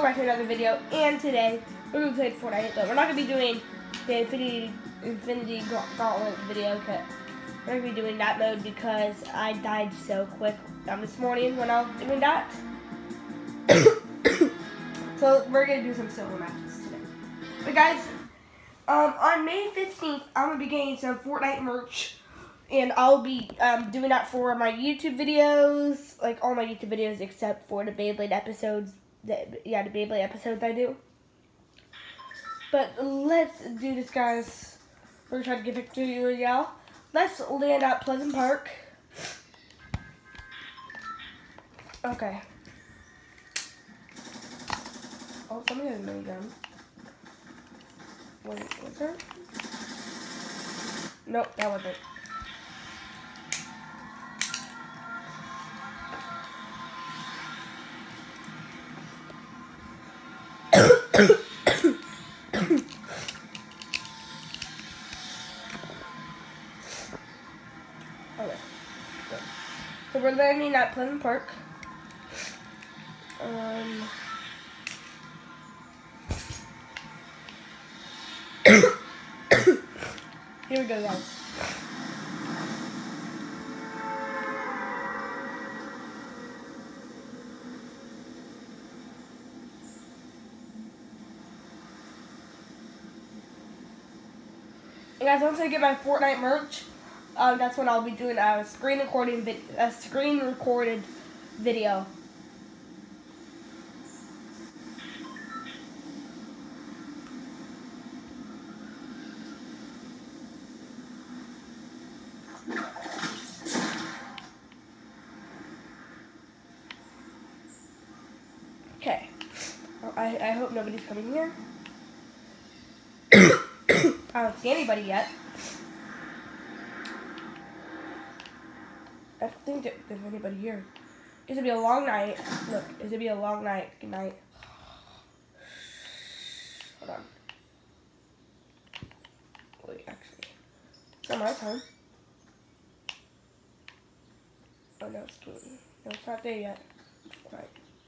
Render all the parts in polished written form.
welcome back to another video, and today we're going to play Fortnite, but we're not going to be doing the Infinity Gauntlet video, we're going to be doing that mode because I died so quick this morning when I was doing that. So we're going to do some solo matches today. But guys, on May 15th, I'm going to be getting some Fortnite merch, and I'll be doing that for my YouTube videos, like all my YouTube videos except for the Beyblade episodes. The Beyblade episodes I do. But let's do this, guys. We're gonna try to get victory, y'all. Let's land at Pleasant Park. Okay. Oh, somebody has a minigun. Wait, what's that? Nope, that wasn't. Okay. So we're landing at Pleasant Park. Here we go, guys. And guys, once I get my Fortnite merch, that's when I'll be doing a screen recorded video. Okay. I hope nobody's coming here. I don't see anybody yet. I don't think that there's anybody here. It's gonna be a long night. Look, it's gonna be a long night. Good night. Hold on. Wait, actually. It's not my time. Oh no, it's blue. No, it's not there yet. Right.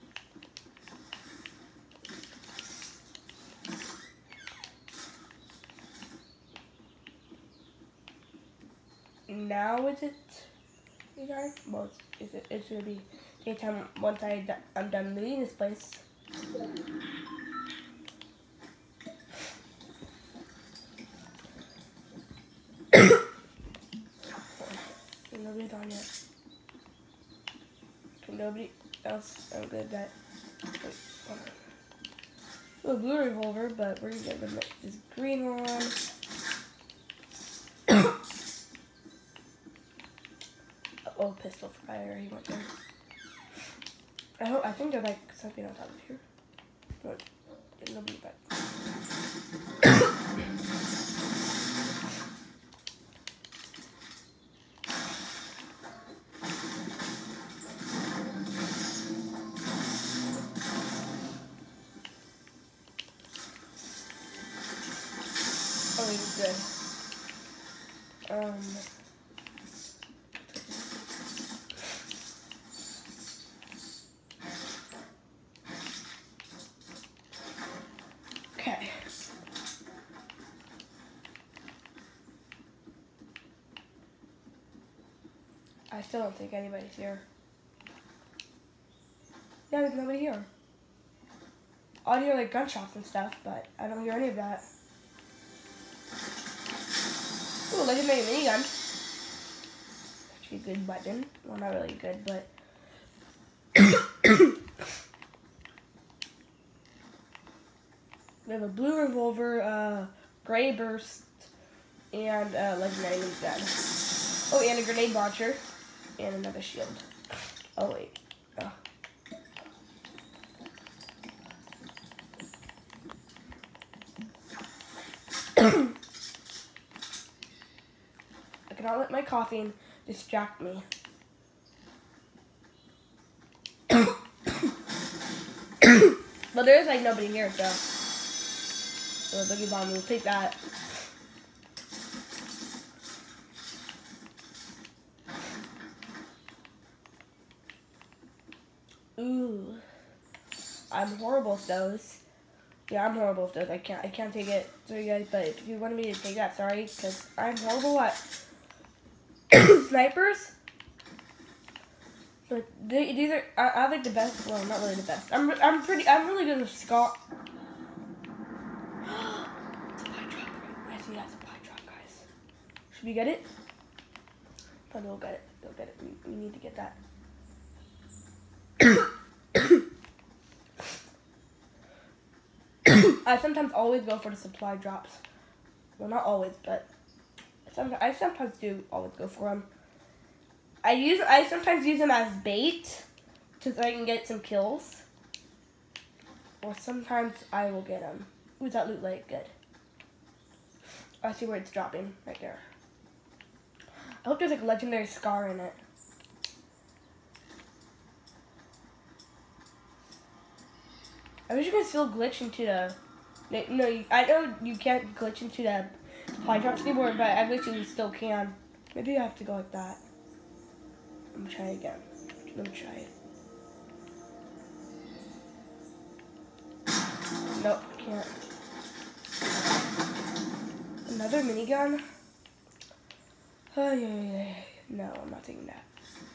Now is it, you guys? Well, it's gonna be daytime once I'm done leaving this place. Nobody's on yet. Nobody else. I'm good at that. Wait, hold on. A blue revolver, but we're gonna get this green one. Oh, pistol fire, he went there. I think there's like something on top of here. But nobody back. Oh, he's good. Okay. I still don't think anybody's here. Yeah, there's nobody here. I'll hear like gunshots and stuff, but I don't hear any of that. Ooh, legendary minigun. Actually a good weapon. Well, not really good, but we have a blue revolver, gray burst, and legendary minigun. Oh, and a grenade launcher, and another shield. Oh wait. Oh. I cannot let my coughing distract me. But there's like nobody here, so the boogie bomb will take that. Ooh. I'm horrible with those. Yeah, I'm horrible with those. I can't take it. Sorry guys, but if you wanted me to take that, sorry, because I'm horrible at snipers. But these are I like the best. Well, not really the best. I'm really good with Scott. Supply drop. I see that supply drop, guys. Should we get it? Probably we'll get it. We'll get it. We need to get that. I sometimes always go for the supply drops. Well, not always, but I sometimes do always go for them. I sometimes use them as bait so I can get some kills. Or sometimes I will get them. Ooh, that loot like good. I see where it's dropping right there. I hope there's like a legendary scar in it. I wish you could still glitch into the. No, I know you can't glitch into the supply drop keyboard, but I wish you still can. Maybe I have to go like that. Let me try again. Let me try it. Nope, can't. Another minigun? Oh, yeah. No, I'm not taking that.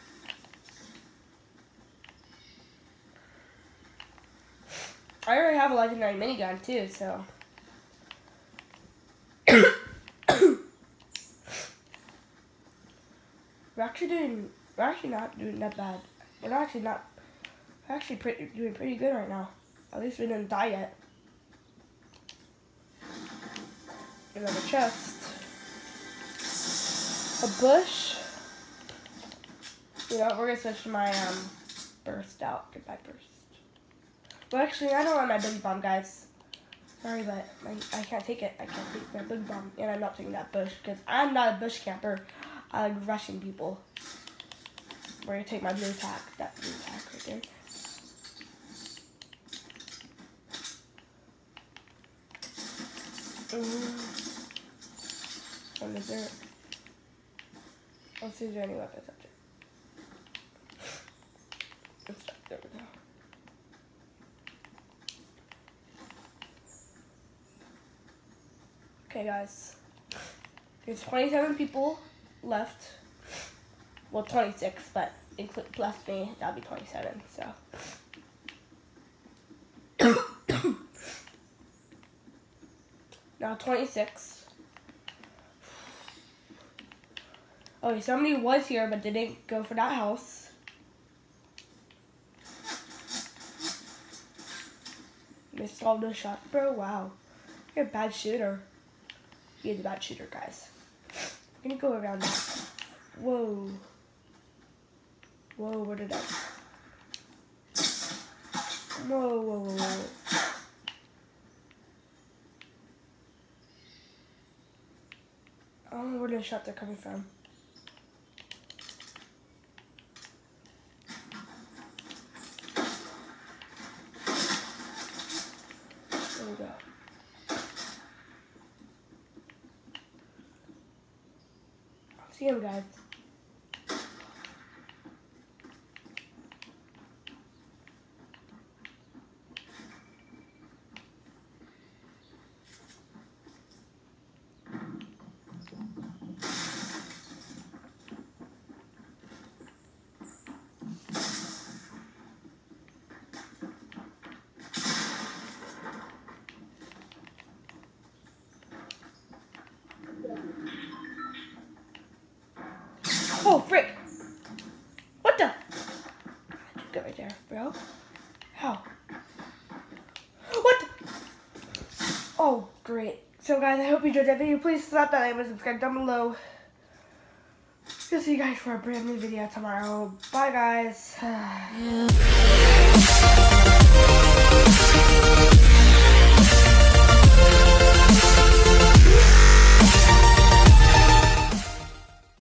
I already have a legendary minigun too, so. We're actually not doing that bad. We're actually doing pretty good right now. At least we didn't die yet. Another chest. A bush. You know, we're gonna switch to my burst out. Goodbye burst. Well, actually, I don't want my big bomb, guys. Sorry, but I can't take it. I can't take my big bomb, and I'm not taking that bush because I'm not a bush camper. I like rushing people. We're gonna take my blue tack. That blue tack right there. What is there? Let's see if there's any weapons up there. There we go. Okay, guys. There's 27 people left. Well, 26, but plus me, that'll be 27. So. Now 26. Okay, somebody was here, but they didn't go for that house. Missed all those shots, bro. Wow, you're a bad shooter. He's a bad shooter, guys. I'm gonna go around that. Whoa. Whoa, where did that? Whoa. I don't know where the shots are coming from. There we go. See him, guys. Oh, frick! What the? Just go right there, bro. How? What? Oh, great. So, guys, I hope you enjoyed that video. Please slap that like and subscribe down below. I'll see you guys for a brand new video tomorrow. Bye, guys.